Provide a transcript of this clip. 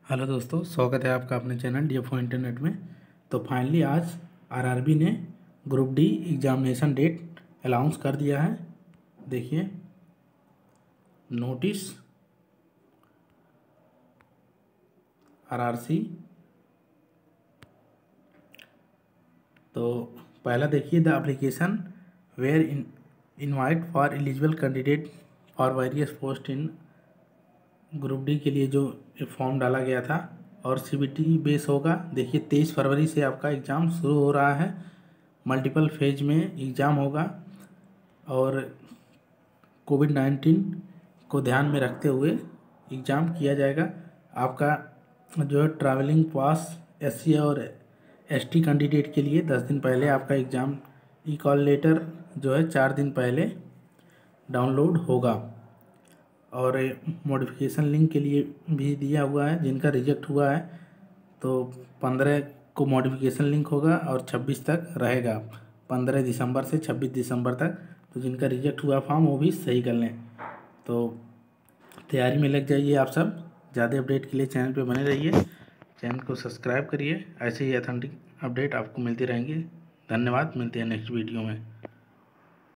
Hello दोस्तों, स्वागत है आपका अपने चैनल DFO इंटरनेट में। तो फाइनली आज आरआरबी ने group D examination date announce कर दिया है। देखिए नोटिस आरआरसी। तो पहला देखिए, the application were invited for eligible candidate for various post in group D के लिए जो फॉर्म डाला गया था और CBT बेस होगा। देखिए 23 फरवरी से आपका एग्ज़ाम शुरू हो रहा है। मल्टीपल फेज में एग्ज़ाम होगा और कोविड-19 को ध्यान में रखते हुए एग्ज़ाम किया जाएगा। आपका जो है ट्रैवलिंग पास SC और ST कैंडिडेट के लिए 10 दिन पहले आपका एग्ज़ाम कॉल लेटर जो है 4 दिन पहले डाउनलोड होगा। और मॉडिफिकेशन लिंक के लिए भी दिया हुआ है। जिनका रिजेक्ट हुआ है तो 15 को मॉडिफिकेशन लिंक होगा और 26 तक रहेगा, 15 दिसंबर से 26 दिसंबर तक। तो जिनका रिजेक्ट हुआ फॉर्म वो भी सही कर लें। तो तैयारी में लग जाइए आप सब। ज़्यादा अपडेट के लिए चैनल पे बने रहिए, चैनल को सब्सक्राइब करिए। ऐसे ही ऑथेंटिक अपडेट आपको मिलते रहेंगे। धन्यवाद, मिलते हैं नेक्स्ट वीडियो में।